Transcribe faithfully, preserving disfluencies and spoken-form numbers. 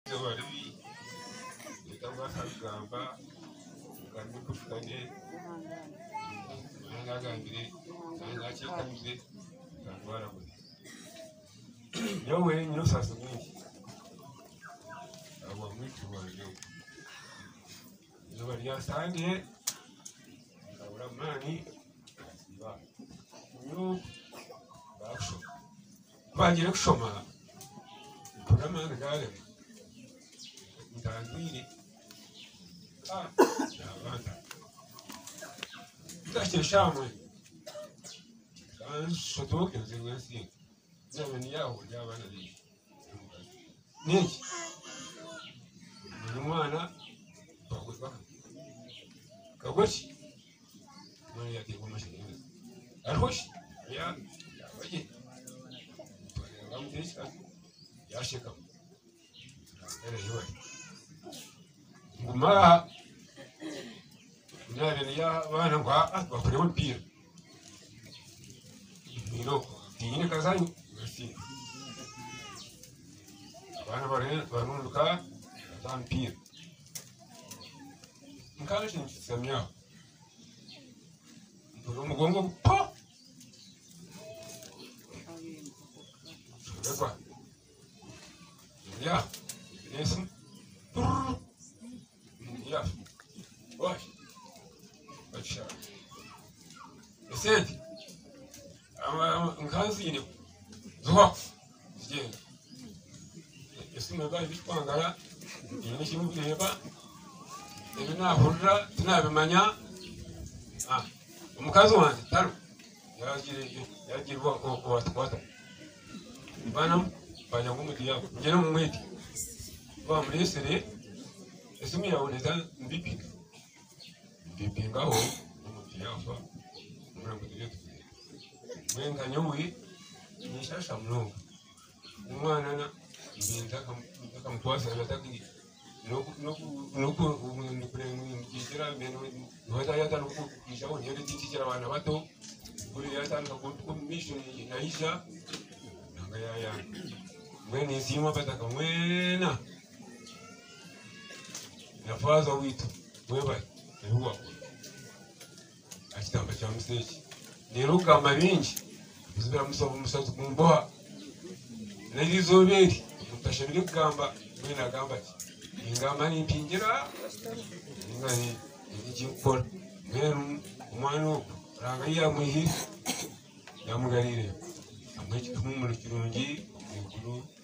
Bari cyangwa kagamba kandi kufukanye nangagambire nangakikambire kangwara muri yowe nyino sasa mwinshi abo mwinshi wanjye zoba ryasangiye kabura mani ba nyino baksho bagire kushoma programme gale ndangire ah yabanda ndashye shamwe kan sotoke nzengasi zamani yaho yabana ni niki umwana baguzwa kagoshi muri yake kumashini arhoshi ya yabaye bamutesha yasheka era yiwe ngumara nare ya bana kwa bakore mpira nino tini kazanyi ngasi abana bare barunduka zampira nkaje nsamya ndo mugongo pa Shugaba ya nesin ya wash acha esedi ama nkazi ne zuwa je esime ba bishwangara ni shimu bireba ebe na hurra tunabimanya ah umukazi wanjye taro yaragire yaragire wa twata bana bajya ngumudiya ngene mu mweti ba muresere esimi yawe neza mbipi mbipi ngaho umudiya fa murambo direto mwenga nyowe nishasha mlongo umwana na mbinda akamutwasa abataki noku noku noku nukurengira meno wata yata noku kishaho nyere titira abana bato kuri yata ngo mission inaisha nanga yaya mwene nzima bataka mwena nafaza witu weba ehuwa akitamba cha msechi niruka mabinji bizira musobo musazu kumboha nalizoberi mutashabire kugamba mwena gamba ki ingamba ni mpingira ingani ikikora mwenu umwana ranga ya muhi yamugarire amwe kitumumuro kirungi ikuru